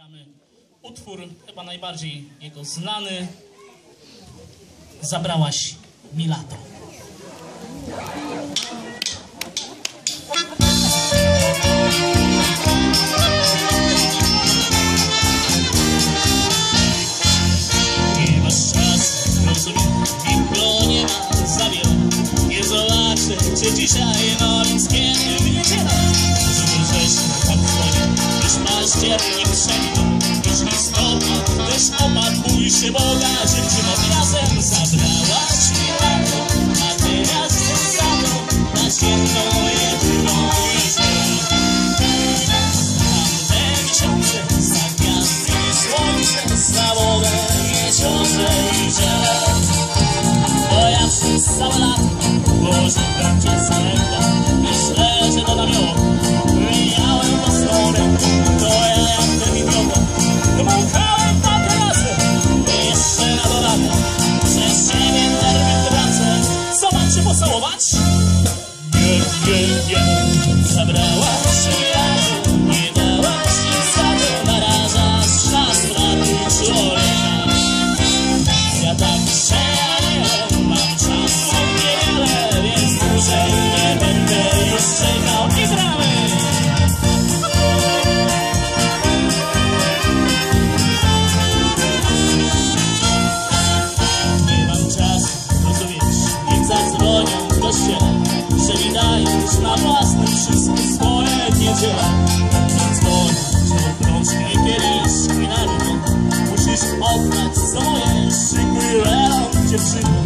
Zagramy utwór chyba najbardziej jego znany. Zabrałaś mi lato. Nie masz czasu, rozumiem, nikogo nie ma za wiele. Nie zobaczę cię dzisiaj, no więc kiedy w niedzielę. Żeby wrześniu tak wchodzi, już październik przeminął. Już listopad też opadł, bój się Boga, dziewczyno razem. Zabrałaś mi lato, a teraz za to dać jedną, jedyną niedzielę. Tamte miesiące, za gwiazdy i słońce, za wodę, jeziorze i ziele. Bo ja przez całe lato pożywam cię za ręką. Myślę, że to namiot, wyjechałem po stronę. To ja jak ten idiota dmuchałem na terasę. Jeszcze na dodatek przez ciebie nerwy tracę. Co mam cię pocałować? Nie, nie, nie. Zabrałaś mi lato, nie dałaś nic za to. Narażasz na straty człowieka. Ja tak przejadę, mam czasu niewiele, więc dłużej nie będę już czekał. I gramy! Nie mam czasu, rozumiesz, niech zadzwonią w kościele, że mi dajesz na własne wszystkie swoje niedziele. Więc dzwonią, że okrążkę kieliszki na dno. Musisz oddać co moje, szykuj relon, dziewczyno.